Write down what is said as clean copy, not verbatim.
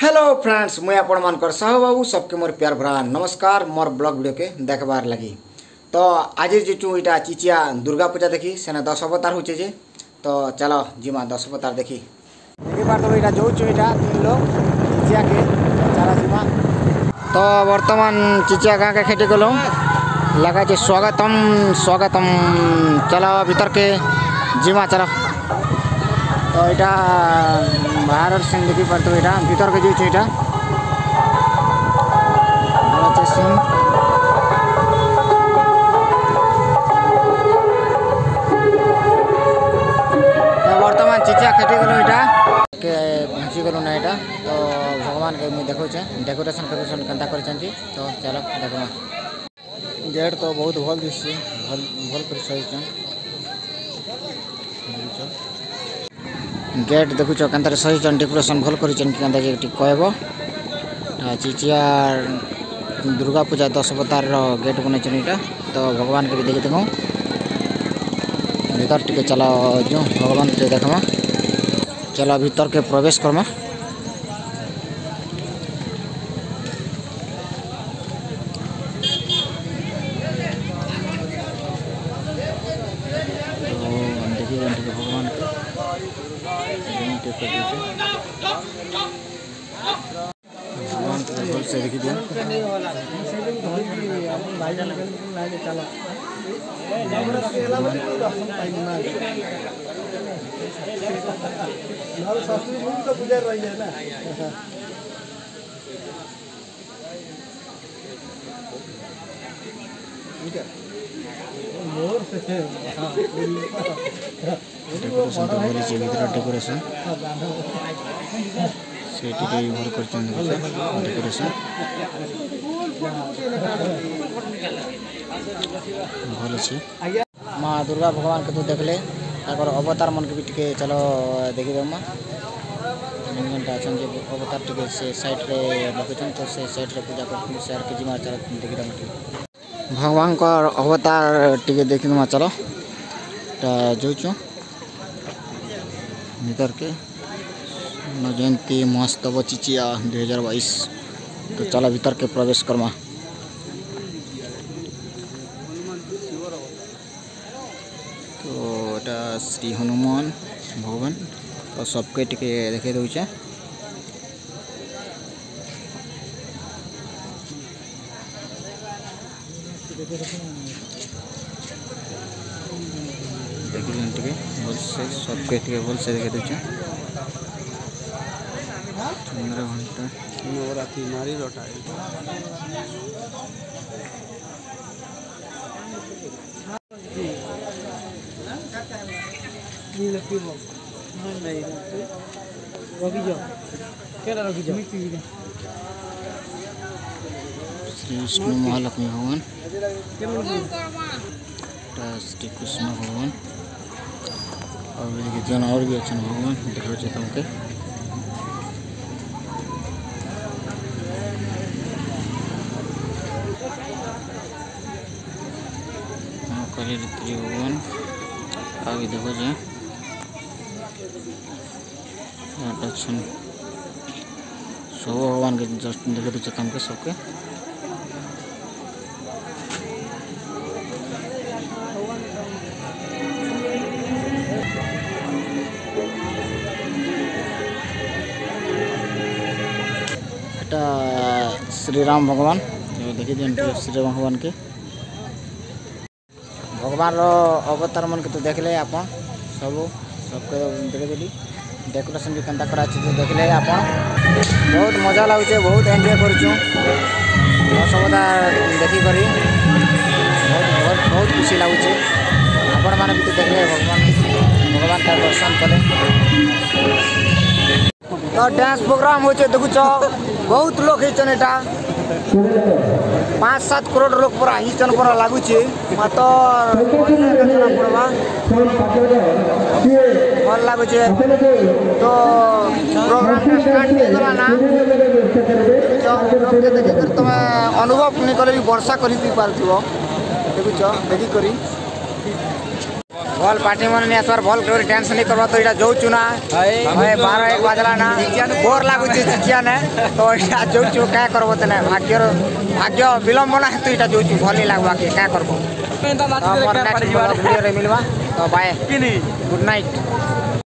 Hello friends मुझे आपण मानकर साहू बाबू सबके मोर प्यार भरा नमस्कार मोर ब्लॉग वीडियो के देखबार लगी। तो आज जीचु इटा चिचिया दुर्गा पूजा देखी सेना 10 अवतार होचे जे तो चलो जिमा 10 अवतार देखी बार तो इटा जो इटा 3 लोग चिचिया के चला जिमा। तो वर्तमान चिचिया गाँव के खेती गलो लगा जे स्वागतम स्वागतम चलो भीतर के जिमा चलो। तो यहाँ बाहर सीन देखी पार्थ यहाँ भीतर के जो यहाँ सीन तो वर्तमान चिचिया खेती गलु यहाँ के पहुँची गलु ना यहाँ। तो भगवान के मुझे देखो डेकोरेशन फेकोरेशन केन्ता कर तो चलो देखमा। गेट तो बहुत भल दिशे भल कर सही गेट देखुच के सही डेकोरेशन भल कर कहब चिचिया दुर्गा पूजा 10 अवतार गेट बनई यहाँ। तो भगवान के भी देखी देखो भीतर टे चलो जो भगवान टे देखमा चलो भीतर के प्रवेश करमा। भगवान भगवान से देखी दिया डेकोरेशन तो भल भीतर डेकोरेशन से भल कर डेकोरेशन भल अच्छे। माँ दुर्गा भगवान के तो देखले अवतार मन के भी टे चलो देखी देमा अवतार टे से साइड रे रखुन तो से साइड रे पूजा कर शेयर के जिमा चलो देखी देमा भगवान का अवतार टे देखी देमा चलो जो भीतर के जयंती महोत्सव चिचिया 2022। तो चला भीतर के प्रवेश करमा। तो यहाँ श्री हनुमान भगवान तो सबके टिके देखे दूचे देखिए भल से सबके टिके भल से देखे दूचे चंद्र घंटा नवरात्रि नारी लटा श्री विष्णु महालक्ष्मी भगवान श्री कृष्ण भगवान और भी अच्छे भगवान देखा तुमके काली ऋतु भगवान आगे देखो जे अच्छा सब भगवान के जस्ट देखे दीजिए तुमके सबके श्री राम भगवान देखी दिए श्री राम भगवान के भगवान रो अवतार मन के तो देखले आप सबके देखे देली डेकोरेशन भी केन्ता करा देखले आप बहुत मजा लगुचे बहुत एंजॉय करूँ देखी करी बहुत खुशी लगुचे आपण मैंने भी तो देखले भगवान का दर्शन कले। तो डांस प्रोग्राम हो देखुच बहुत लोग होता 5-7 करोड़ लोग पूरा हिचन पूरा लगुचे तो भल लगुचे। तो प्रोग्राम स्टार्ट होगा ना देख तुम अनुभव नहीं कले भी वर्षा कर पार्थ देखुच देखी भल पार्टी मन नहीं आसबार भल कर डांस नहीं करबा तो इटा जोचु ना हमें 12-1 बजला ना बोर लागु चिचिया ने तो इटा जोचु क्या करबो तने भाग्य विलंब ना तो इटा जोचु भल नहीं लागबा के क्या करबो तो वीडियो रे मिलवा तो बाय गुड नाइट।